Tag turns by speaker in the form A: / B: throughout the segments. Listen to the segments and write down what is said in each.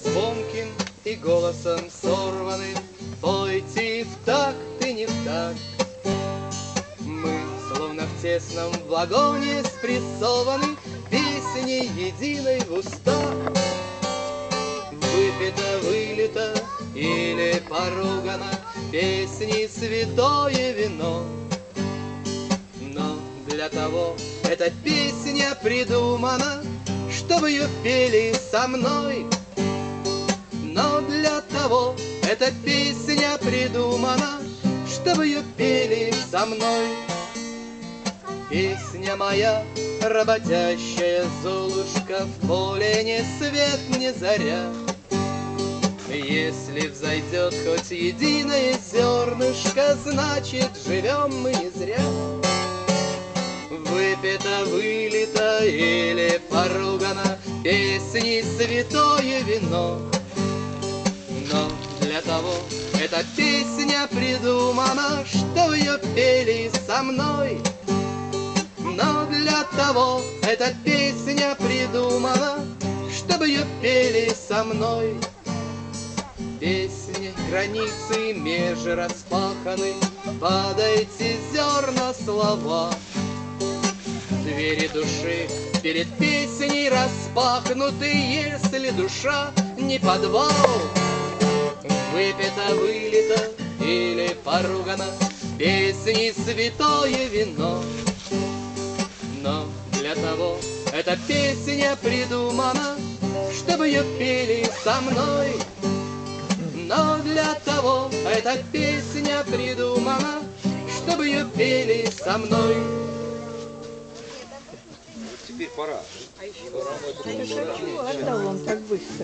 A: звонким и голосом сорванным пойти в такт и не в такт. Мы, словно в тесном вагоне, спрессованы песней единой в устах. Выпито, вылито или поругано песней святое вино. Но для того эта песня придумана, чтобы ее пели со мной. Но для того эта песня придумана, чтобы ее пели со мной. Песня моя, работящая Золушка, в поле ни свет, ни заря. Если взойдет хоть единое зернышко, значит, живем мы не зря. Выпито, вылито или поругано песней святое вино. Но для того эта песня придумана, что ее пели со мной. Но для того эта песня придумана, чтобы ее пели со мной. Песни границы межи распаханы, падайте зерна слова. Двери души перед песней распахнуты, если душа не подвал. Выпито, вылито или поругано песней святое вино. Но для того эта песня придумана, чтобы ее пели со мной. Но для того эта песня придумана, чтобы ее пели со мной.
B: Теперь пора.
C: Почему отдал он так быстро?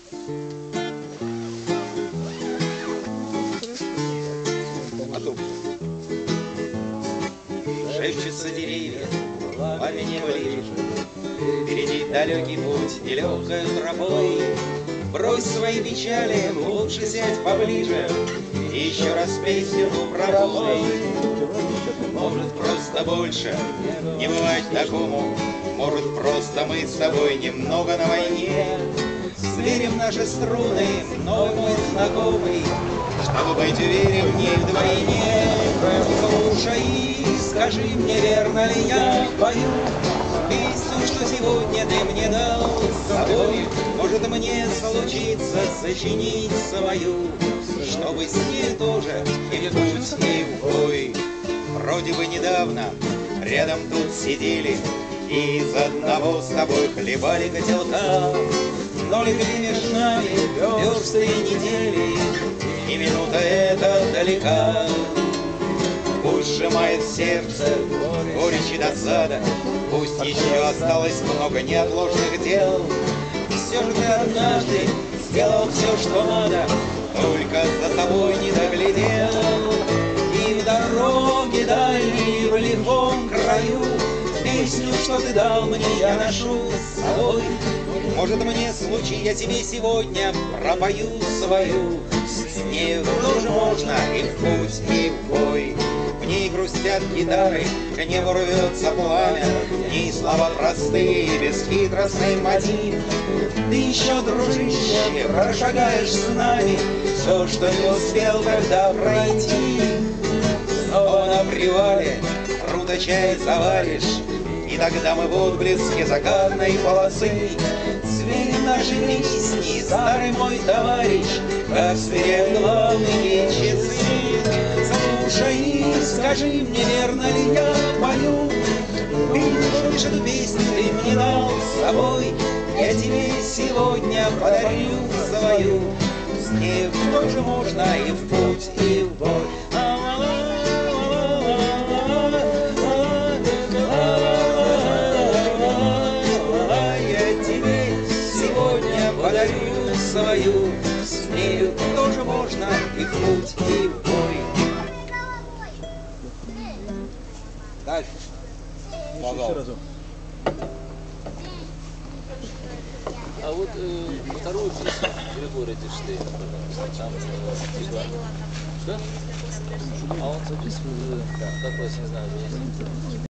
B: Шепчутся деревья, пламени ближе. Впереди далекий путь нелегкой тропой. Брось свои печали, лучше сядь поближе. И еще раз песню пропой. Может, просто больше не бывать такому. Может, просто мы с тобой немного на войне. Сверим наши струны, мной мой знакомый, чтобы быть уверен в ней вдвойне. Слушай, скажи мне, верно ли я пою песню, что сегодня ты мне дал с собой? Может, мне случится сочинить свою, чтобы с ней тоже или путь с ней в бой. Вроде бы недавно рядом тут сидели и из одного с тобой хлебали котелка. Но легли между нами версты и недели, и минута эта далека. Пусть сжимает сердце горечь и досада, пусть еще осталось много неотложных дел. Все же ты однажды сделал все, что надо, только за собой не доглядел. И в дороге дальней, в лихом краю, песню, что ты дал мне, я ношу с собой. Может, мне случай, я тебе сегодня пропою свою. С ней тоже можно и в путь, и в бой. В ней грустят гитары, к небу рвется пламя, в ней слова простые, бесхитростный мотив. Ты еще, дружище, прошагаешь с нами все, что не успел тогда пройти. Снова на привале круто чай заваришь, и тогда мы в отблеске закатной полосы сверим наши песни, старый мой товарищ, как сверяют главные часы. Слушай, скажи мне, верно ли я пою? Видишь, эту песню ты мне дал с собой, я тебе сегодня подарю свою. С ней тоже можно и в путь, и в бой. Подарю свою, с нею тоже можно и в путь, и в бой. Дальше.
D: Еще разок.
E: А вот вторую песню Григория Дерштейна, пожалуйста, там что? А он записывал, как вас не знаю,